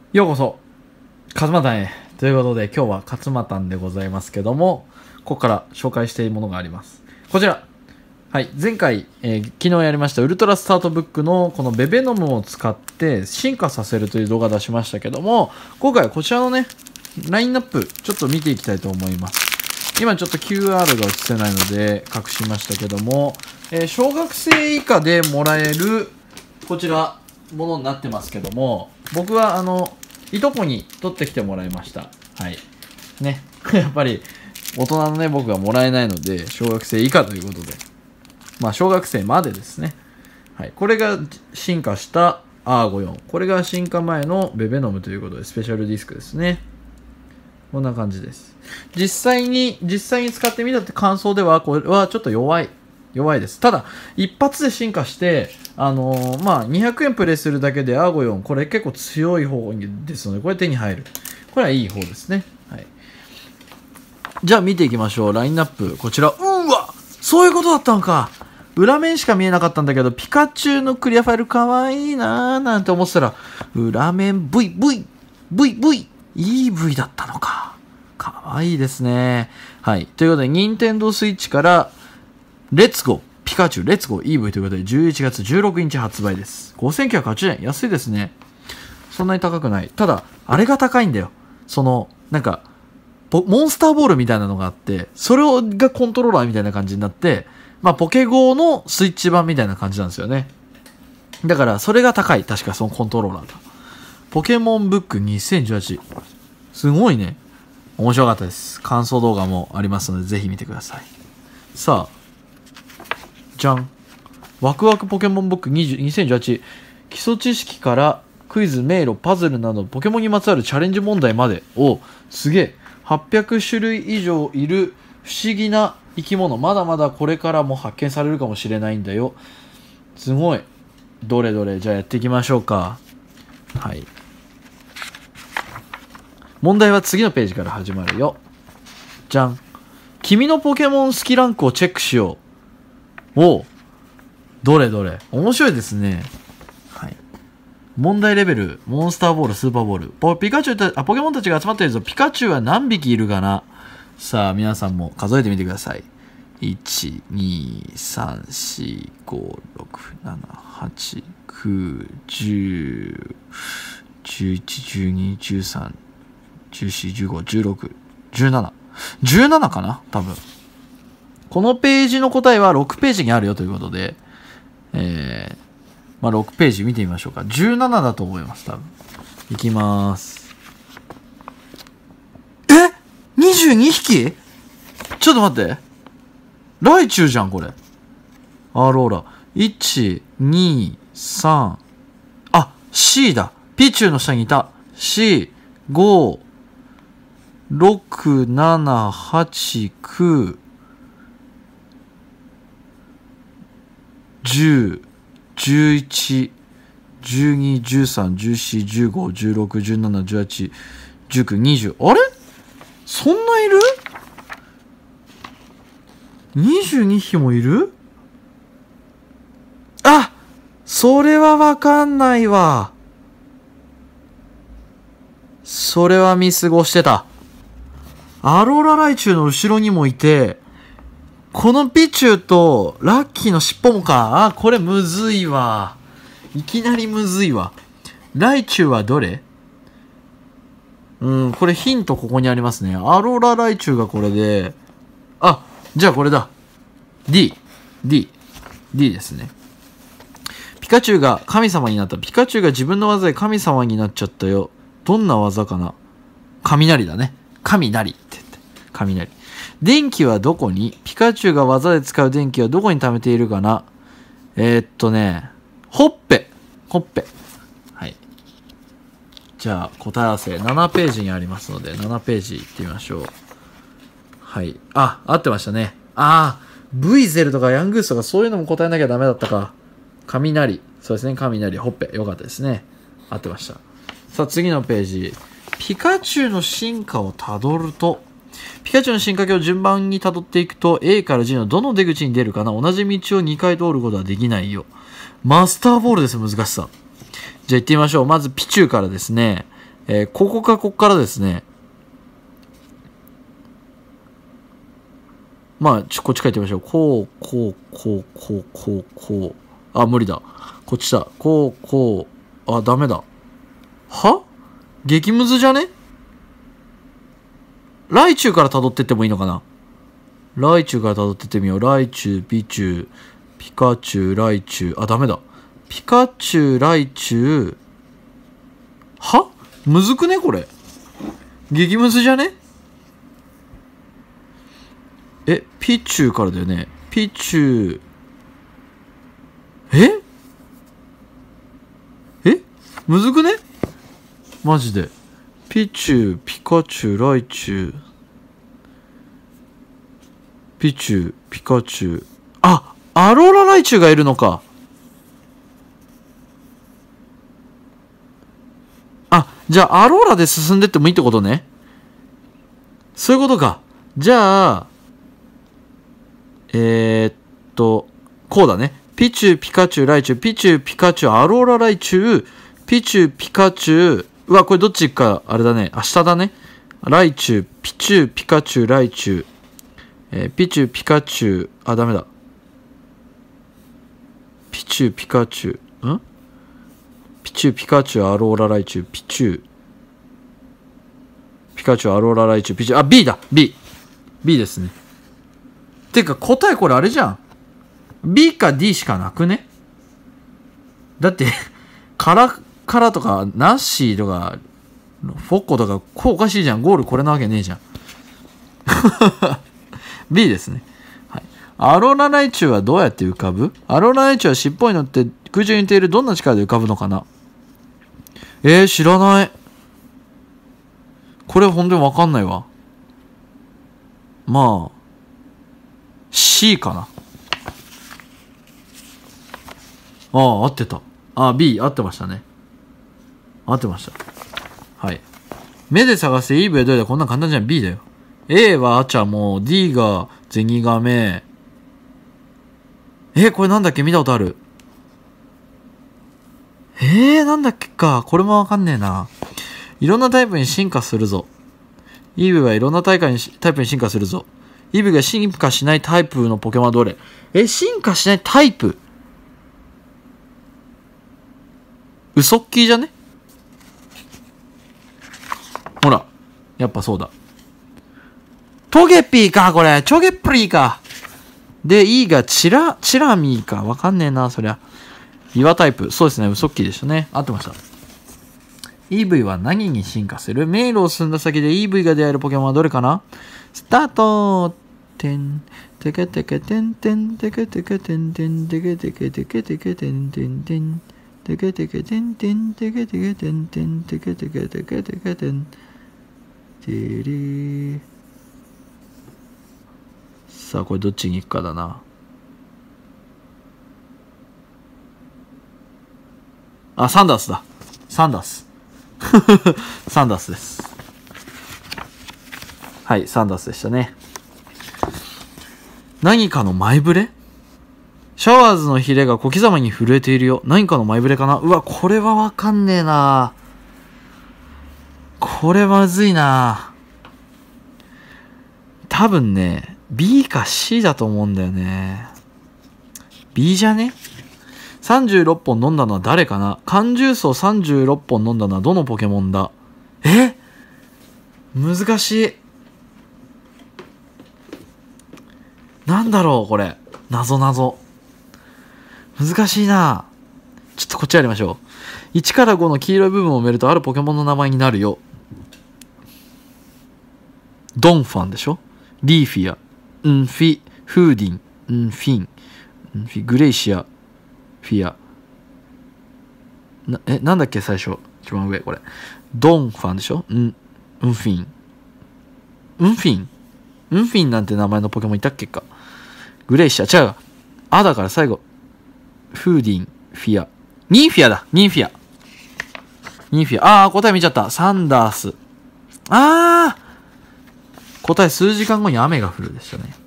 ようこそ、勝間丹へ。ということで、今日は勝間丹でございますけども、ここから紹介しているものがあります。こちら。はい。前回、昨日やりましたウルトラスタートブックのこのベベノムを使って進化させるという動画出しましたけども、今回はこちらのね、ラインナップ、ちょっと見ていきたいと思います。今ちょっと QR が映せないので隠しましたけども、小学生以下でもらえる、こちら、ものになってますけども、僕はいとこに取ってきてもらいました。はい。ね。やっぱり、大人のね、僕がもらえないので、小学生以下ということで。まあ、小学生までですね。はい。これが進化したアーゴ4。これが進化前のベベノムということで、スペシャルディスクですね。こんな感じです。実際に使ってみたって感想では、これはちょっと弱いです。ただ、一発で進化して、まあ、200円プレイするだけでアーゴ4、これ結構強い方ですので、これ手に入る。これはいい方ですね。はい。じゃあ見ていきましょう。ラインナップ。こちら。うわ、そういうことだったのか。裏面しか見えなかったんだけど、ピカチュウのクリアファイルかわいいなーなんて思ってたら、裏面 EV だったのか。かわいいですね。はい。ということで、任天堂スイッチから、レッツゴーピカチュウレッツゴー EV ということで11月16日発売です。5980円。安いですね。そんなに高くない。ただ、あれが高いんだよ。なんか、モンスターボールみたいなのがあって、それがコントローラーみたいな感じになって、まあ、ポケゴーのスイッチ版みたいな感じなんですよね。だから、それが高い。確かそのコントローラーだ。ポケモンブック2018。すごいね。面白かったです。感想動画もありますので、ぜひ見てください。さあ、じゃん。ワクワクポケモンブック2018。基礎知識からクイズ、迷路、パズルなどポケモンにまつわるチャレンジ問題までを、すげえ。800種類以上いる不思議な生き物。まだまだこれからも発見されるかもしれないんだよ。すごい。どれどれ、じゃあやっていきましょうか。はい。問題は次のページから始まるよ。じゃん。君のポケモン好きランクをチェックしよう。おう。どれどれ。面白いですね。はい。問題レベル。モンスターボール、スーパーボール。ポケモンたちが集まっているぞ。ピカチュウは何匹いるかな。さあ、皆さんも数えてみてください。1、2、3、4、5、6、7、8、9、10、11、12、13、14、15、16、17。17かな多分。このページの答えは6ページにあるよということで、まあ、6ページ見てみましょうか。17だと思います、多分。いきまーす。22匹ちょっと待って。ライチュウじゃん、これ。アローラ。1、2、3。あ、C だ。ピチュウの下にいた。C、5、6、7、8、9、10、11、12、13、14、15、16、17、18、19、20。あれそんないる ?22 匹もいる？あ、それはわかんないわ。それは見過ごしてた。アローラライチュウの後ろにもいて、このピチュウとラッキーの尻尾もか。あ、これむずいわ。いきなりむずいわ。ライチュウはどれ？これヒントここにありますね。アローラライチュウがこれで、あ、じゃあこれだ。D ですね。ピカチュウが神様になった。ピカチュウが自分の技で神様になっちゃったよ。どんな技かな？雷だね。雷って言って。雷。電気はどこに？ピカチュウが技で使う電気はどこに溜めているかな？ほっぺ。はい。じゃあ、答え合わせ。7ページにありますので、7ページ行ってみましょう。はい。あ、合ってましたね。V ゼルとかヤングースとかそういうのも答えなきゃダメだったか。雷。そうですね。雷。ほっぺ。よかったですね。合ってました。さあ、次のページ。ピカチュウの進化をたどると、ピカチュウの進化系を順番に辿っていくと A から G のどの出口に出るかな。同じ道を2回通ることはできないよ。マスターボールです、難しさ。じゃあ行ってみましょう。まずピチュウからですね。 ここからですね。まあ、こっち書いてみましょう。こう。あ、無理だ。こっちだ。あ、ダメだ。は？激ムズじゃね？ライチュウから辿ってってもいいのかな？ライチュウから辿ってってみよう。ライチュウ、ピチュウ、ピカチュウ、ライチュウ。あ、ダメだ。ピカチュウ、ライチュウ。は？むずくねこれ。激ムズじゃね？ピチュウからだよね。ピチュウ。むずくね？マジで。ピチュウ、ピカチュウ、ライチュウ。ピチュウ、ピカチュウ。あ、アローラライチュウがいるのか。あ、じゃあアローラで進んでってもいいってことね。そういうことか。じゃあ、こうだね。ピチュウ、ピカチュウ、ライチュウ、ピチュウ、ピカチュウ、アローラライチュウ、ピチュウ、ピカチュウ、うわ、これどっち行くか、あれだね。下だね。ライチュウ、ピチュウ、ピカチュウ、ライチュウ。ピチュウ、ピカチュウ、あ、ダメだ。ピチュウ、ピカチュウ、ピチュウ、ピカチュウ、アローラライチュウ、ピチュウ、ピカチュウ、アローラライチュウ、ピチュウ、あ、B だ !B! B ですね。てか答えこれあれじゃん。B か D しかなくね？だって、カラとか、ナッシーとか、フォッコとか、こうおかしいじゃん。ゴールこれなわけねえじゃん。B ですね。はい。アローラライチュウはどうやって浮かぶ？アローラライチュウは尻尾に乗って空中に浮いているどんな力で浮かぶのかな？知らない。これ本当にわかんないわ。まあ、C かな。ああ、合ってた。あ、B、合ってましたね。合ってました。はい。目で探して E 部やどれだ？こんなん簡単じゃん。B だよ。A はアチャモ、D がゼニガメ。これなんだっけ？見たことある。なんだっけか。これもわかんねえな。いろんなタイプに進化するぞ。イーブはいろんなタイプに進化するぞ。イーブが進化しないタイプのポケモンはどれ？進化しないタイプ？ウソッキーじゃね？ほら。やっぱそうだ。トゲピーか、これ。チョゲプリーか。で、E がチラミーか。わかんねえな、そりゃ。岩タイプ。そうですね、ウソッキーでしたね。合ってました。EV は何に進化する？迷路を進んだ先で EV が出会えるポケモンはどれかな？スタート！てん、てけてけてんてん、てけてけてんてん、てけてけてけてけてんてんてん、てけてけてんてん、てけてけてんてん、てけてけてけてけてん。てれー。さあ、これどっちに行くかだな。あ、サンダースだ。サンダース。サンダースです。はい、サンダースでしたね。何かの前触れ？シャワーズのヒレが小刻みに震えているよ。何かの前触れかな？うわ、これはわかんねえな。これまずいな。多分ね、B か C だと思うんだよね。B じゃね？36本飲んだのは誰かな？缶ジュースを36本飲んだのはどのポケモンだ？難しい。なんだろうこれ。謎。難しいな。ちょっとこっちやりましょう。1から5の黄色い部分を埋めるとあるポケモンの名前になるよ。ドンファンでしょ？リーフィア、フーディン、フィン、グレイシア、フィア。なんだっけ最初。一番上、これ。ドンファンでしょ？フィンなんて名前のポケモンいたっけか。グレイシア、違う。だから最後。フーディン、フィア。ニンフィアだ。ニンフィア。答え見ちゃった。サンダース。答え数時間後に雨が降るでしたね。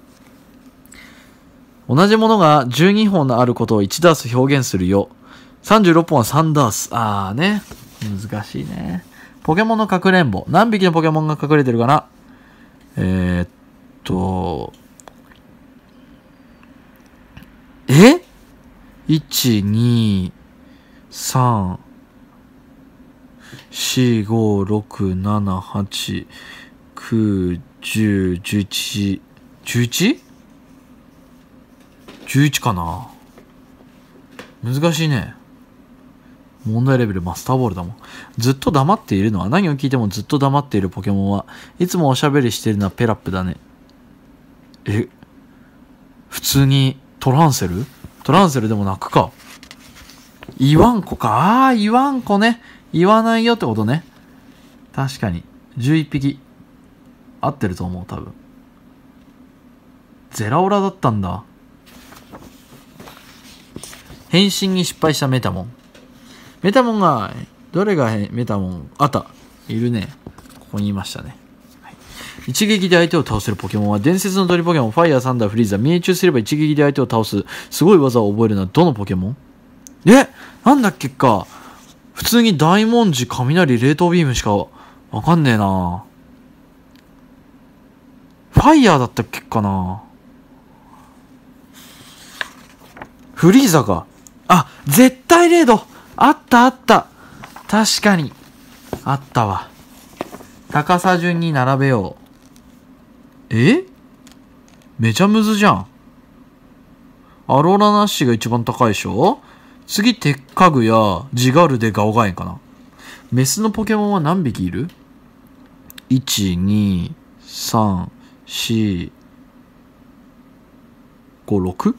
同じものが12本あることを1ダース表現するよ。36本はサンダース。ね。 難しいね。ポケモンのかくれんぼ。何匹のポケモンが隠れてるかな。1、2、3、4、5、6、7、8、9、10、11、11?11 かな。難しいね。問題レベルマスターボールだもん。ずっと黙っているのは、何を聞いてもずっと黙っているポケモンはいつもおしゃべりしているのはペラップだね。普通にトランセルでも泣くか。言わんこか。言わんこね。言わないよってことね。確かに。11匹。合ってると思う、多分。ゼラオラだったんだ。変身に失敗したメタモン。メタモンが、どれがメタモン？あった。いるね。ここにいましたね。はい、一撃で相手を倒せるポケモンは、伝説の鳥ポケモン、ファイヤー、サンダー、フリーザ、命中すれば一撃で相手を倒す、すごい技を覚えるのはどのポケモン？なんだっけか。普通に大文字、雷、冷凍ビームしかわかんねえな。ファイヤーだったっけかな。フリーザか。絶対0度。あった。確かに。あったわ。高さ順に並べよう。めちゃむずじゃん。アローラナッシュが一番高いでしょ。次、テッカグやジガルでガオガエンかな。メスのポケモンは何匹いる？ 1、2、3、4、5、6？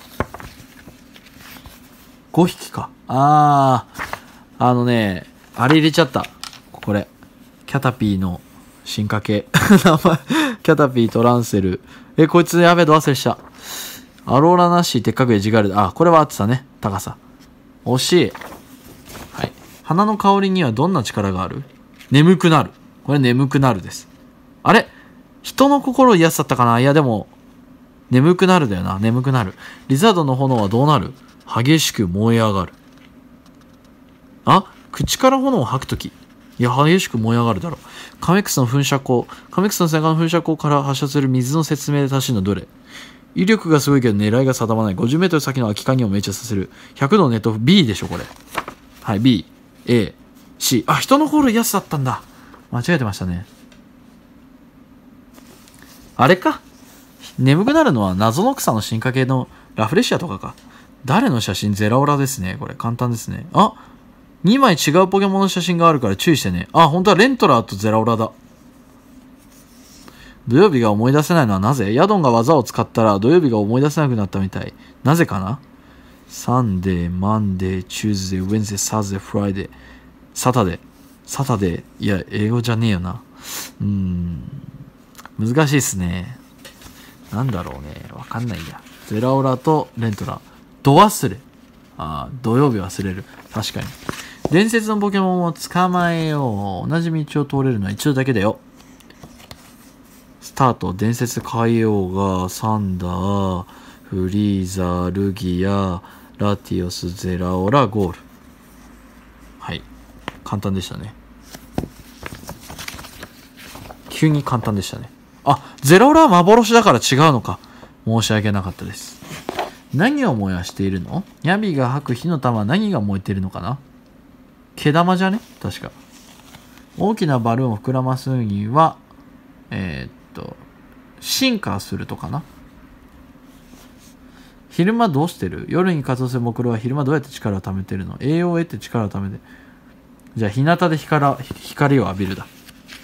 5 匹か。あれ入れちゃった。これ。キャタピーの進化系。名前。キャタピートランセル。こいつやべえ、ど忘れした。アローラナッシー、テッカグやジガルで。これは合ってたね。高さ。惜しい。はい。花の香りにはどんな力がある？眠くなる。これ眠くなるです。あれ？人の心を癒すだったかな？いやでも、眠くなるだよな。眠くなる。リザードの炎はどうなる？激しく燃え上がる。口から炎を吐くとき。いや、激しく燃え上がるだろう。カメックスの噴射口。カメックスの背中の噴射口から発射する水の説明で正しいのどれ？威力がすごいけど狙いが定まらない。50メートル先の空き缶にも命中させる。100のネット B でしょ、これ。はい、B、A、C。人の心癒すだったんだ。間違えてましたね。あれか。眠くなるのは謎の草の進化系のラフレシアとかか。誰の写真？ゼラオラですね。これ簡単ですね。2枚違うポケモンの写真があるから注意してね。本当はレントラーとゼラオラだ。土曜日が思い出せないのはなぜ？ヤドンが技を使ったら土曜日が思い出せなくなったみたい。なぜかな？サンデー、マンデー、チューズデー、ウェンズデー、サーズデー、フライデー、サタデー。いや、英語じゃねえよな。難しいっすね。なんだろうね。わかんないや。ゼラオラとレントラ。度忘れ。土曜日忘れる。確かに。伝説のポケモンを捕まえよう。同じ道を通れるのは一度だけだよ。スタート。伝説変えようが、サンダー、フリーザ、ルギア、ラティオス、ゼラオラ、ゴール。はい。簡単でしたね。急に簡単でしたね。ゼラオラは幻だから違うのか。申し訳なかったです。何を燃やしているの？ヤビが吐く火の玉は何が燃えているのかな？毛玉じゃね？確か。大きなバルーンを膨らますには、進化するとかな。昼間どうしてる？夜に活動する木狼は昼間どうやって力を貯めてるの？栄養を得て力を貯めて。じゃあ日向で光を浴びるだ。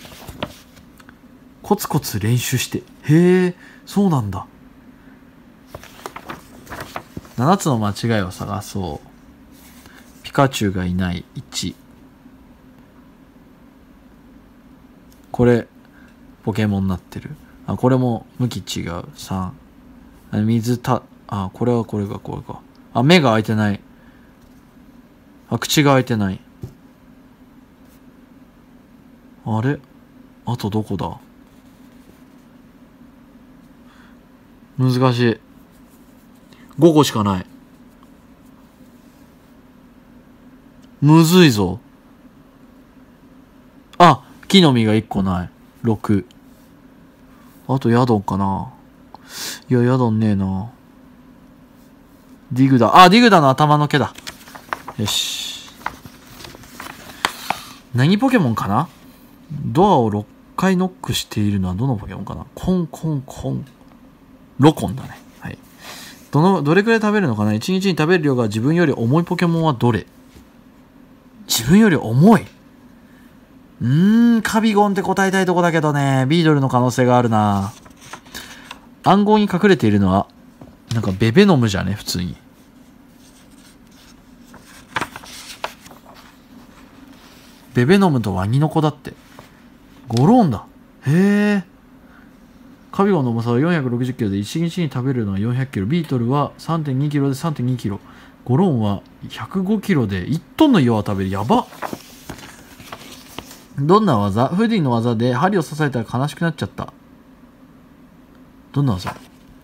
コツコツ練習して。へえ、そうなんだ。7つの間違いを探そう。ピカチュウがいない1。これポケモンになってる。これも向き違う。3。これはこれがこれか。目が開いてない。口が開いてない。あれ？あとどこだ？難しい。5個しかない。むずいぞ。 木の実が1個ない。6。あとヤドンかな。いや、ヤドンねえな。ディグダ。あ、ディグダの頭の毛だ。よし。何ポケモンかな。ドアを6回ノックしているのはどのポケモンかな。コンコンコン。ロコンだね。はい。どれくらい食べるのかな。1日に食べる量が自分より重いポケモンはどれ。自分より重い。カビゴンって答えたいとこだけどね。ビードルの可能性があるな。暗号に隠れているのは、なんかベベノムじゃね、普通に。ベベノムとワニの子だって。ゴローンだ。へえ。カビゴンの重さは460キロで1日に食べるのは400キロ。ビートルは 3.2 キロで 3.2 キロ。ゴローンは105キロで1トンの岩を食べる。やばっ。どんな技？フーディンの技で針を刺されたら悲しくなっちゃった。どんな技？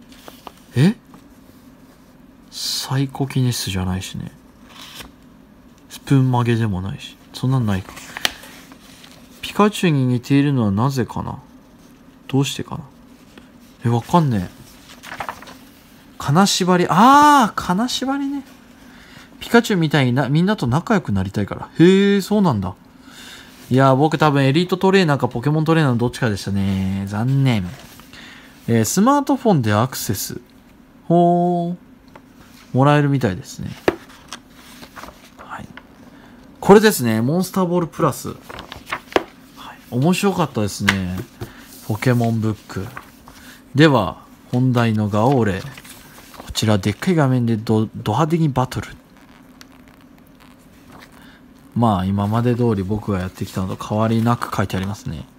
サイコキネシスじゃないしね。スプーン曲げでもないし。そんなんないか。ピカチュウに似ているのはなぜかな。どうしてかな。わかんねえ。金縛り。金縛りね。ピカチュウみたいにみんなと仲良くなりたいから。へえ、そうなんだ。いやー、僕多分エリートトレーナーかポケモントレーナーのどっちかでしたね。残念。スマートフォンでアクセス。もらえるみたいですね。はい。これですね。モンスターボールプラス。はい。面白かったですね。ポケモンブック。では、本題のガオーレ。こちら、でっかい画面でド派手にバトル。まあ、今まで通り僕がやってきたのと変わりなく書いてありますね。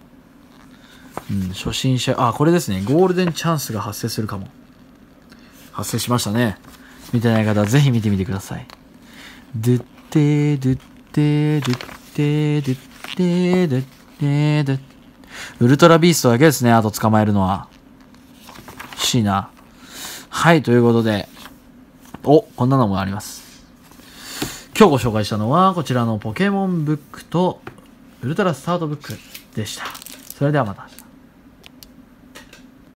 初心者、これですね。ゴールデンチャンスが発生するかも。発生しましたね。見てない方はぜひ見てみてください。ドゥッテードゥッテードゥッテードゥッテードゥッテードゥッ。ウルトラビーストだけですね。あと捕まえるのは。欲しいな。はい、ということで。こんなのもあります。今日ご紹介したのはこちらのポケモンブックとウルトラスタートブックでした。それではまた。